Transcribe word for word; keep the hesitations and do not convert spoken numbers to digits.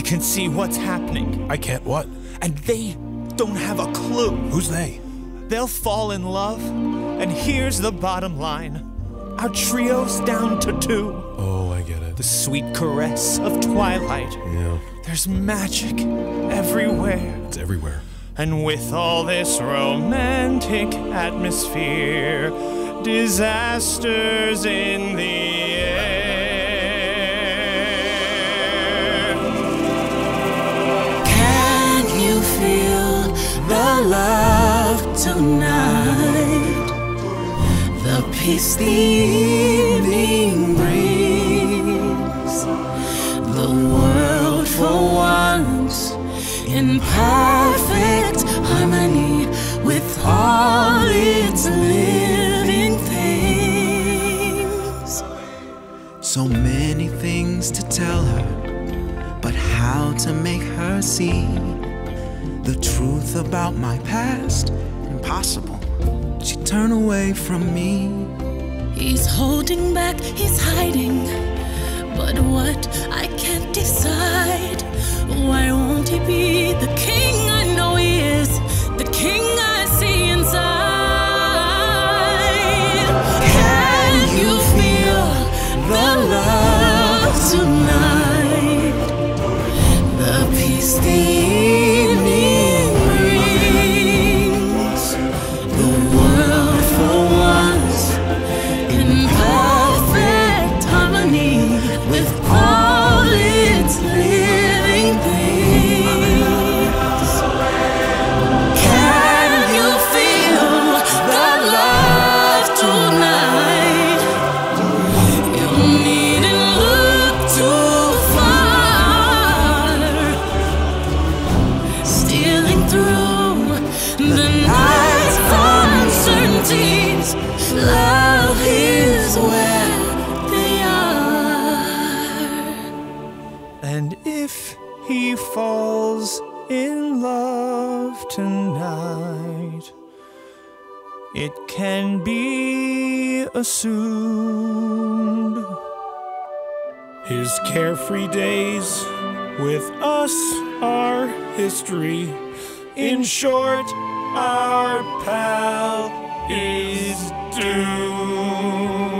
can see what's happening. I can't what? And they don't have a clue. Who's they? They'll fall in love, and here's the bottom line. Our trio's down to two. Oh, I get it. The sweet caress of twilight. Yeah. There's magic everywhere. It's everywhere. And with all this romantic atmosphere, disasters in the air. Can you feel the love tonight? The peace the evening brings. The world for once in perfect harmony with all its living things. So many things to tell her, but how to make her see the truth about my past? Impossible. She'd turn away from me. He's holding back, he's hiding, but what I can't decide. Why won't he be the king I know he is, the king I see inside? Can you feel the love tonight? The peace the evening brings. The world for once in perfect harmony with all its living things. Can you feel the love tonight? You needn't look too far. Stealing through the night's uncertainties, love is where they are. And if he falls in love tonight, it can be assumed His carefree days with us are history. In short, our pal is doomed.